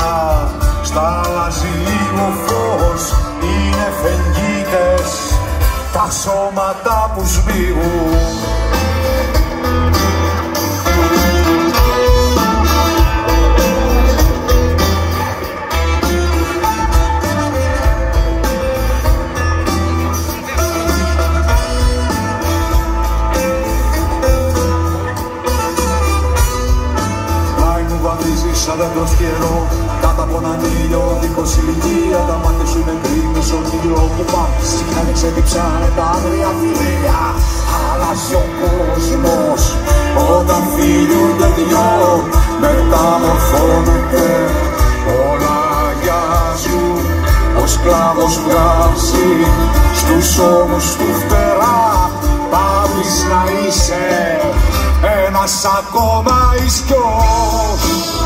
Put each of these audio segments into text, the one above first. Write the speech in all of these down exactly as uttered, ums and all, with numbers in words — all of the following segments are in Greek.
ξανά, σταλάζει λίγο φως, είναι φεγγίτες τα σώματα που σμίγουν. Σαν δέντρο καιρό, κάτω από έναν ήλιο, δίχως ηλικία, τα μάτια σου είναι κρίνη στον ήλιο που πάθεις. Να μην ξεδιψάνε τα άγρια φιλία. Αλλάζει ο κόσμος όταν φιλούνται δυο, μεταμορφώνεται όλα αγιάζουν. Ο σκλάβος βγάζει στους ώμους του φτερά, πάβεις να είσαι ένας ακόμα ισκιός.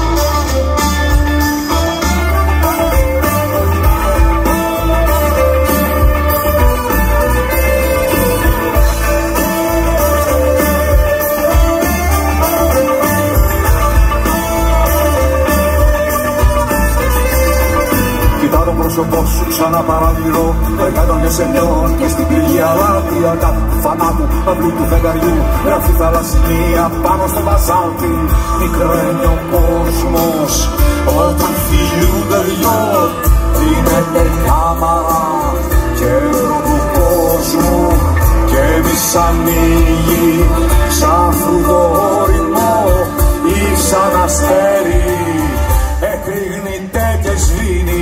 Κοιτά το πρόσωπό σου ξανά παραλυρώ, εργάτων και σενιών και στην πληγή αλάτια κάτω του φανάτου, αυλού του φεγγαριού, γράφει θαλασσινία πάνω στο μπαζάλτι. Μικραίνει ο κόσμος όταν φιλούνται δυο, δίνεται κάμαρα κέντρο του κόσμου και εμείς ανοίγει σαν φρούτο όριμο ή σαν αστέρι εκρήγνεται και σβήνει.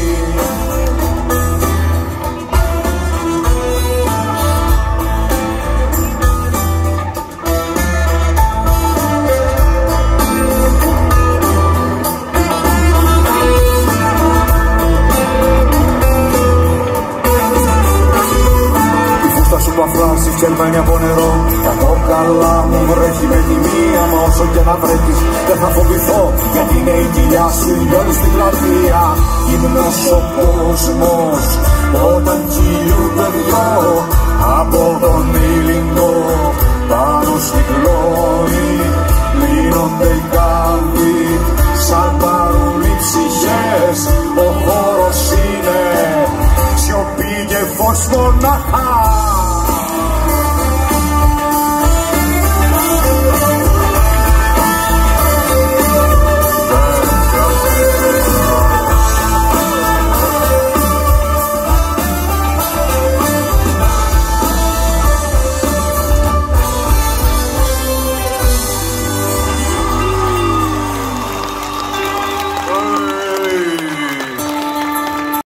Σου παφράσει φτιαγμένη από νερό, για το καλά μου βρέχει με τη μία, μα όσο και να βρέχεις δεν θα φοβηθώ, γιατί είναι η κοιλιά σου λιώνει στην πλατεία. Γυμνός ο κόσμος όταν κυλούνται δυο, από τον ήλιγκο πάνω στη κλόνη λύνονται οι κάλποι σαν πάρουν οι ψυχές. Ο χώρος είναι σιωπή και φως μονάχα.